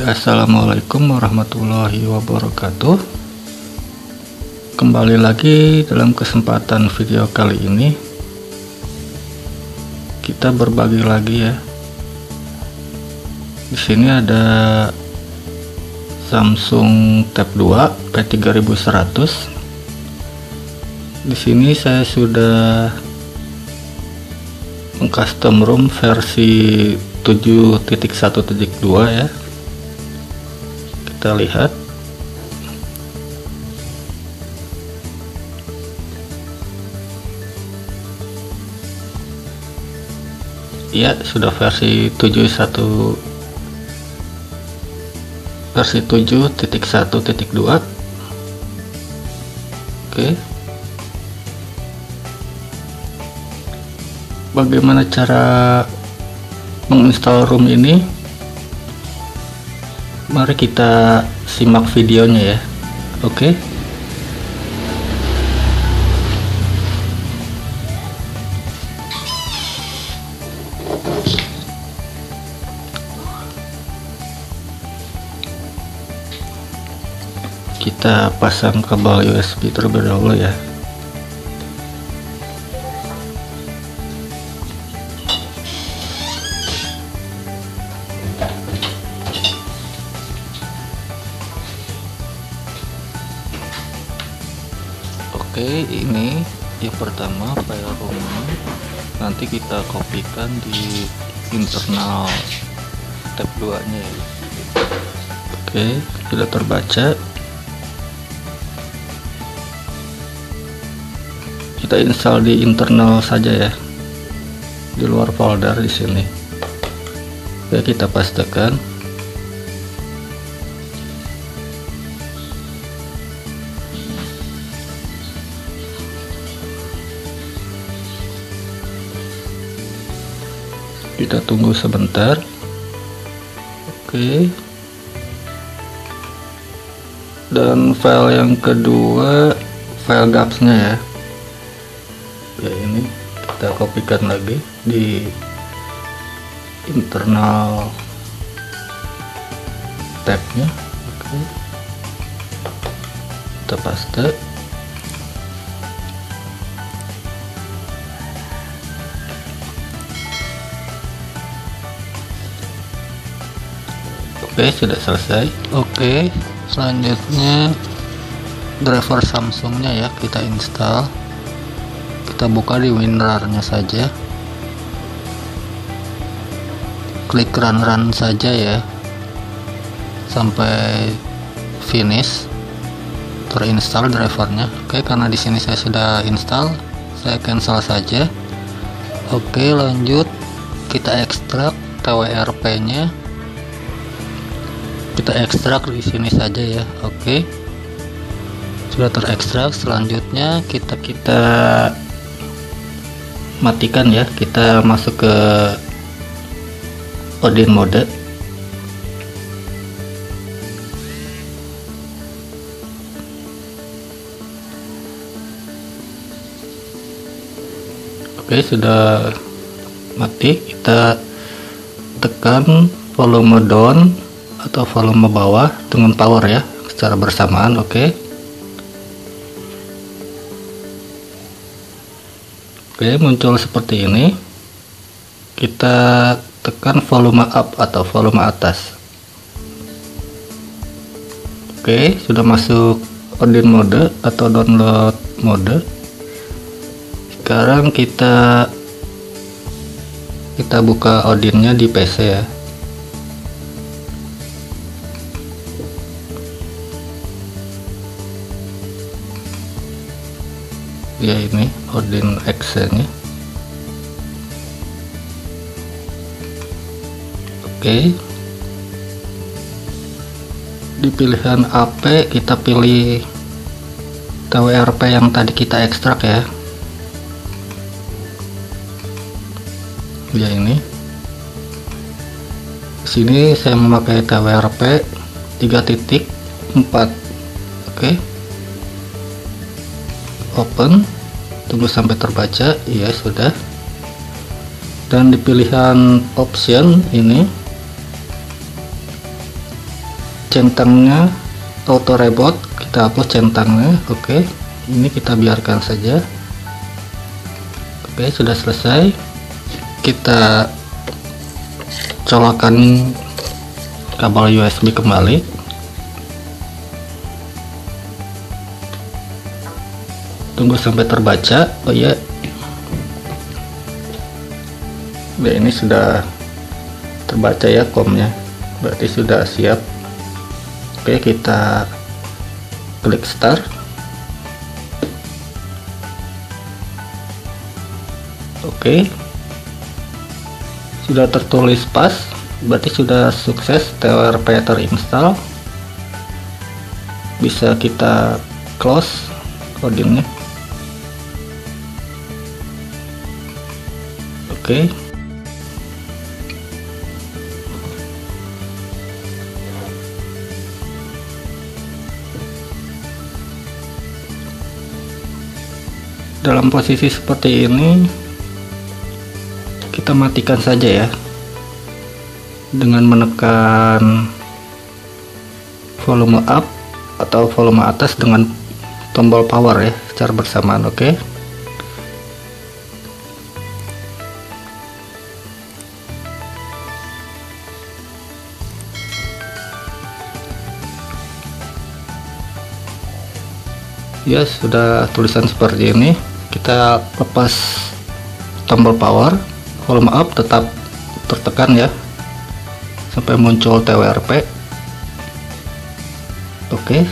Assalamualaikum warahmatullahi wabarakatuh. Kembali lagi dalam kesempatan video kali ini kita berbagi lagi ya. Di sini ada Samsung Tab 2 P3100. Di sini saya sudah mengcustom ROM versi 7.1.2 ya. Kita lihat ya, sudah versi 7.1.2. Oke, bagaimana cara menginstal ROM ini? Mari kita simak videonya ya. Oke. Kita pasang kabel USB terlebih dahulu ya. Oke, ini yang pertama file ROM. Nanti kita kopikan di internal tab 2 nya ya. Oke, sudah terbaca. Kita install di internal saja ya, di luar folder di sini. Oke, kita pastikan. Kita tunggu sebentar. Oke. Dan file yang kedua, file GAPS-nya ya. Ya, ini kita kopikan lagi di internal tab-nya. Oke. Kita paste. Oke, sudah selesai. Oke, selanjutnya driver Samsungnya ya, kita install. Kita buka di WinRAR-nya saja. Klik run saja ya, sampai finish terinstall drivernya. Oke, karena di sini saya sudah install, saya cancel saja. Oke, lanjut kita ekstrak TWRP-nya. Kita ekstrak di sini saja ya. Oke, sudah terekstrak. Selanjutnya kita matikan ya. Kita masuk ke Odin mode. Oke, sudah mati. Kita tekan volume down atau volume bawah dengan power ya, secara bersamaan. Oke. Oke, muncul seperti ini. Kita tekan volume up atau volume atas. Oke, sudah masuk Odin mode atau download mode. Sekarang kita buka Odinnya di PC ya. Ya, ini Odin Exe nya. Oke, di pilihan AP kita pilih TWRP yang tadi kita ekstrak ya. Ya, ini sini saya memakai TWRP 3.4. Oke, open, tunggu sampai terbaca. Ya, sudah. Dan di pilihan option ini centangnya auto reboot, kita hapus centangnya. Oke, ini kita biarkan saja. Oke, sudah selesai. Kita colokan kabel USB kembali. Tunggu sampai terbaca. Oh ya, ini sudah terbaca ya komnya, berarti sudah siap. Oke, kita klik start. Oke, sudah tertulis pas, berarti sudah sukses TWRP terinstall. Bisa kita close codingnya. Oke, dalam posisi seperti ini kita matikan saja ya, dengan menekan volume up atau volume atas dengan tombol power ya, secara bersamaan. Oke, ya, sudah tulisan seperti ini. Kita lepas tombol power, volume up tetap tertekan ya sampai muncul TWRP. Oke,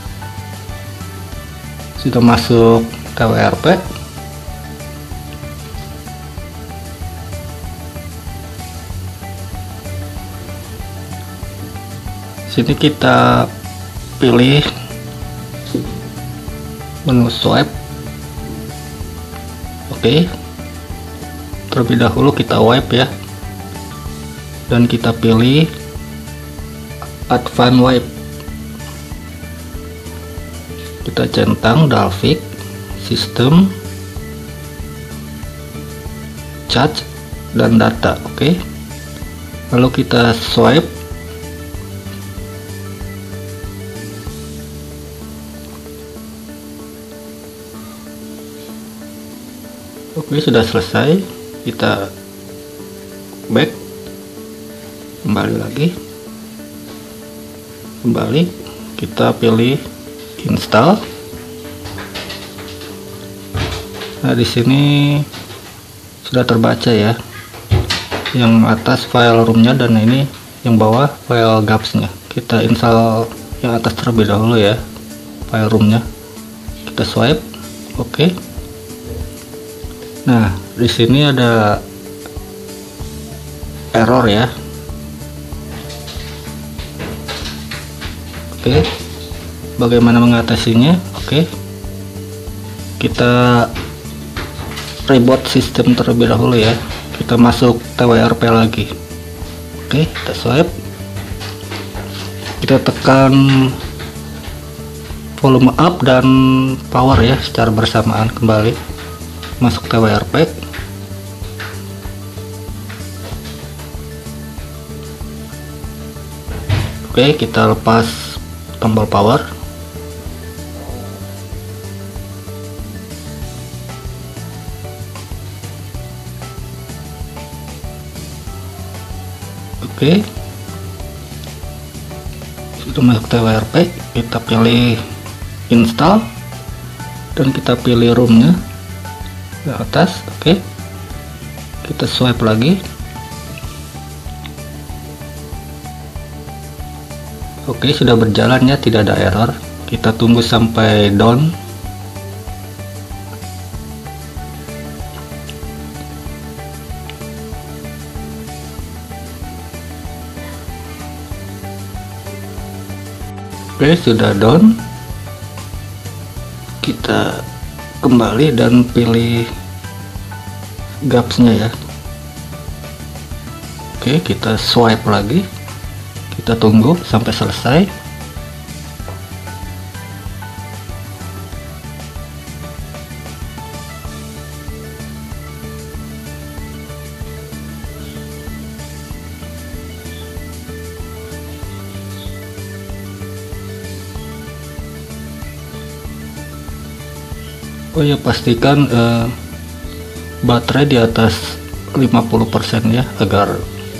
sudah masuk TWRP. Sini kita pilih menu swipe. Oke, terlebih dahulu kita wipe ya, dan kita pilih advance wipe. Kita centang Dalvik, sistem, charge, dan data. Oke, lalu kita swipe. Oke, sudah selesai. Kita back, kembali lagi, kita pilih install. Nah, di sini sudah terbaca ya, yang atas file roomnya dan ini yang bawah file gapsnya. Kita install yang atas terlebih dahulu ya, file roomnya. Kita swipe. Oke. Nah, di sini ada error ya. Oke, bagaimana mengatasinya? Oke, kita reboot sistem terlebih dahulu ya. Kita masuk TWRP lagi. Oke, kita swipe. Kita tekan volume up dan power ya secara bersamaan kembali. Masuk TWRP. Oke, kita lepas tombol power. Oke, sudah masuk TWRP. Kita pilih install dan kita pilih roomnya ke atas. Oke, kita swipe lagi. Oke, sudah berjalan ya, tidak ada error. Kita tunggu sampai down. Oke, sudah down. Kita kembali dan pilih gapsnya ya. Oke, kita swipe lagi. Kita tunggu sampai selesai. Oh ya, pastikan baterai di atas 50% ya, agar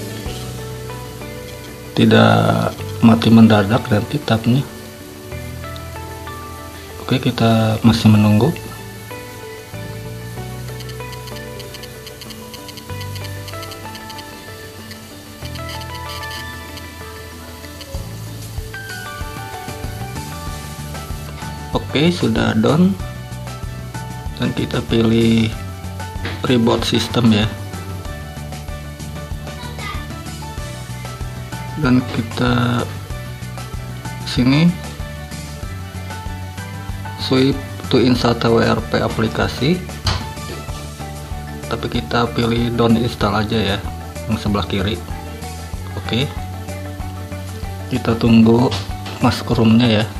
tidak mati mendadak nanti tabnya. Oke, kita masih menunggu. Oke, sudah down, dan kita pilih reboot system ya, dan kita sini swipe to install TWRP aplikasi, tapi kita pilih don't install aja ya, yang sebelah kiri. Oke, kita tunggu masuk roomnya ya.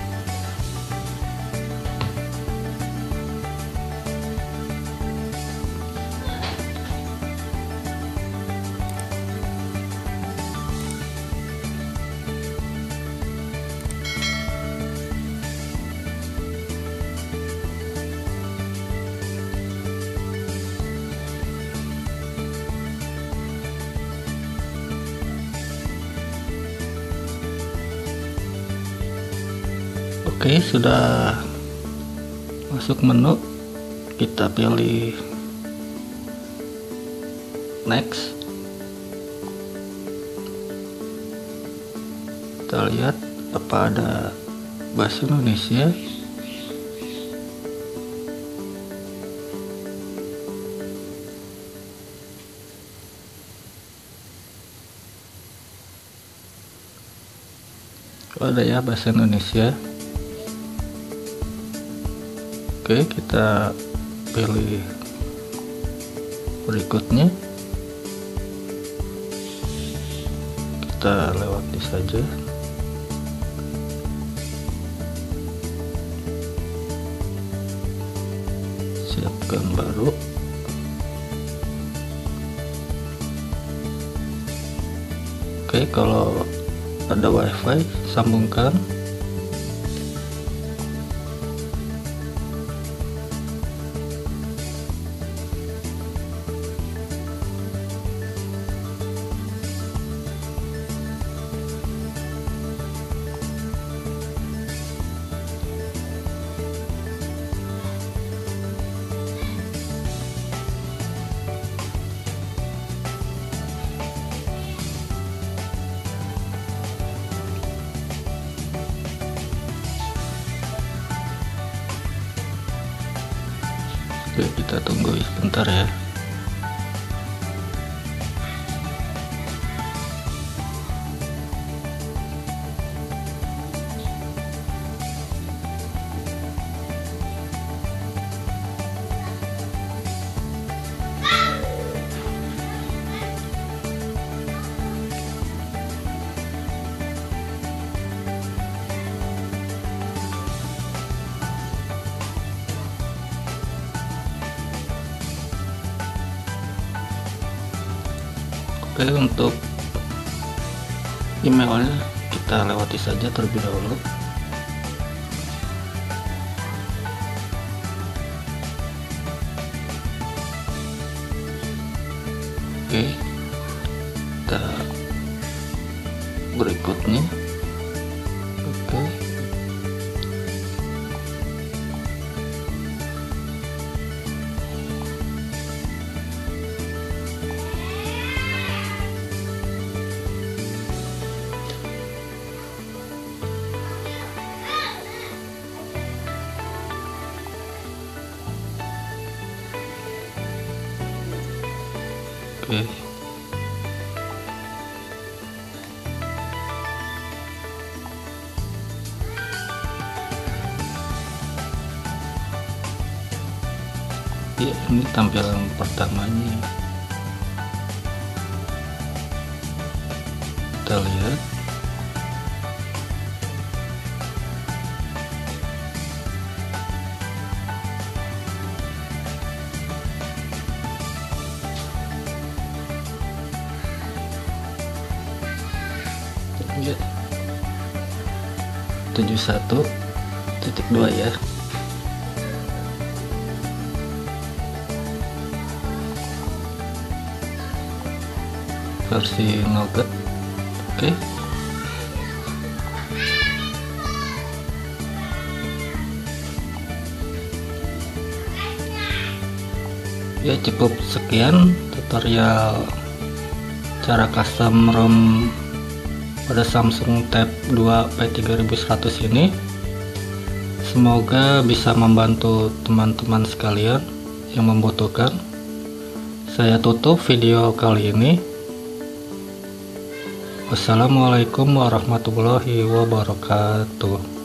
Oke, sudah masuk menu, kita pilih next. Kita lihat apa ada bahasa Indonesia. Oh, ada ya bahasa Indonesia. Oke, kita pilih berikutnya, kita lewati saja. Siapkan baru. Oke, kalau ada wifi sambungkan. Oke, kita tunggu sebentar ya. Oke, untuk emailnya kita lewati saja terlebih dahulu. Oke, kita berikutnya. Oke, oke. Ya, ini tampilan pertamanya. Kita lihat. Ya, 71.2 ya. versi Nougat. Oke. Ya, cukup sekian tutorial cara custom ROM pada Samsung Tab 2 P3100 ini. Semoga bisa membantu teman-teman sekalian yang membutuhkan. Saya tutup video kali ini. Wassalamualaikum warahmatullahi wabarakatuh.